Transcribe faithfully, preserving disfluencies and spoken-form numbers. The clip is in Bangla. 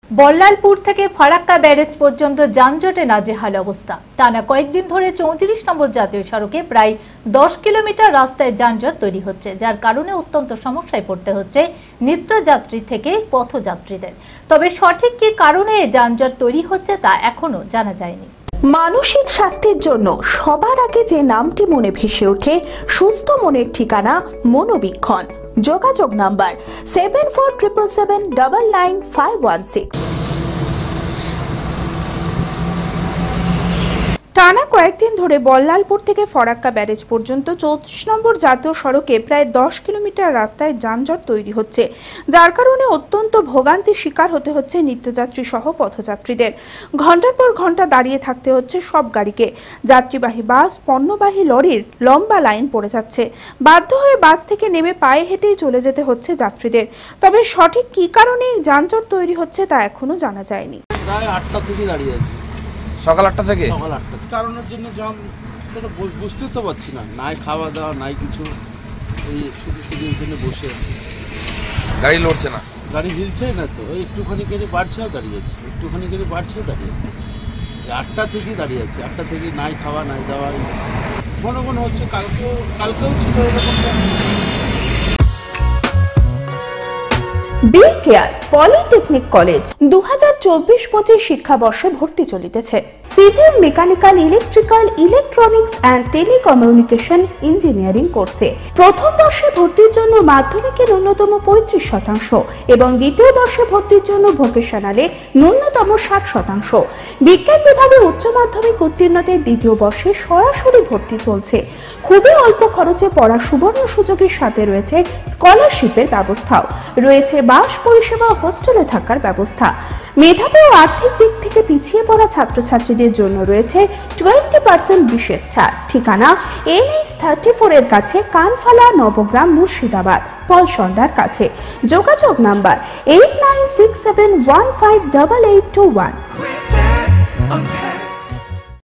বল্লালপুর থেকে ফারাক্কা ব্যারেজ পর্যন্ত যানজটে নাজেহাল অবস্থা। টানা কয়েকদিন ধরে চৌত্রিশ নম্বর জাতীয় সড়কে প্রায় দশ কিলোমিটার রাস্তায় যানজট তৈরি হচ্ছে, যার কারণে অত্যন্ত সমস্যায় পড়তে হচ্ছে নিত্যযাত্রী থেকে পথযাত্রীদের। তবে সঠিক কি কারণে যানজট তৈরি হচ্ছে তা এখনো জানা যায়নি। মানসিক স্বাস্থ্যের জন্য সবার আগে যে নামটি মনে ভেসে ওঠে, সুস্থ মনের ঠিকানা মনোবীক্ষণ। যোগাযোগ number seven four triple seven double nine five one six. টানা কয়েকদিন ধরে বল্লালপুর থেকে ফারাক্কা ব্যারেজ পর্যন্ত চৌত্রিশ নম্বর জাতীয় সড়কে প্রায় দশ কিলোমিটার রাস্তায় যানজট তৈরি হচ্ছে, যার কারণে অত্যন্ত ভোগান্তির শিকার হতে হচ্ছে নিত্যযাত্রী সহ পথযাত্রীদের। ঘন্টার পর ঘন্টা দাঁড়িয়ে থাকতে হচ্ছে সব গাড়িকে। যাত্রীবাহী বাস, পণ্যবাহী লরির লম্বা লাইন পড়ে যাচ্ছে। বাধ্য হয়ে বাস থেকে নেমে পায়ে হেঁটেই চলে যেতে হচ্ছে যাত্রীদের। তবে সঠিক কি কারণে যানজট তৈরি হচ্ছে তা এখনো জানা যায়নি। প্রায় আটটা থেকে দাঁড়িয়ে আছে, সকাল আটটা থেকে সকাল আটটা কারণের জন্য জাম সেটা বুঝতেই তো পারছি না। নাই খাওয়া দাওয়া নাই কিছু, এই শুধু শুধু এখানে বসে আছে। গাড়ি লড়ছে না, গাড়ি হিলছেই না তো, ওই একটুখানি করে বাড়ছে আর দাঁড়িয়ে আছে, একটুখানি করে বাড়ছে দাঁড়িয়ে আছে। আটটা থেকেই দাঁড়িয়ে আছে, আটটা থেকে নাই খাওয়া নাই দাওয়া মনে মনে হচ্ছে। কালকেও কালকেও ছিল এরকম। বি কেয়ার পলিটেকনিক কলেজ দু হাজার চব্বিশ পঁচিশ শিক্ষাবর্ষে ভর্তি চলিতেছে। Civil, mechanical, electrical, electronics and telecommunication engineering কোর্সে প্রথম বর্ষে ভর্তির জন্য মাধ্যমিকে ন্যূনতম পঁয়ত্রিশ শতাংশ এবং দ্বিতীয় বর্ষে ভর্তির জন্য ভোকেশনালে ন্যূনতম ষাট শতাংশ। বিজ্ঞান বিভাগে উচ্চ মাধ্যমিক উত্তীর্ণদের দ্বিতীয় বর্ষে সরাসরি ভর্তি চলছে। খুবই অল্প খরচে পড়ার সুবর্ণ সুযোগের সাথে রয়েছে স্কলারশিপের ব্যবস্থাও। রয়েছে বাস পরিষেবা, হোস্টেলে থাকার ব্যবস্থা। মেধাবী ও আর্থিক দিক থেকে পিছিয়ে পড়া ছাত্রছাত্রীদের জন্য রয়েছে টোয়েন্টি পার্সেন্ট বিশেষ ছাড়। ঠিকানা এন এইচ থার্টি ফোর এর কাছে, কানফালা, নবগ্রাম, মুর্শিদাবাদ, পলসন্ডার কাছে। যোগাযোগ number eight nine six seven one five double eight two one.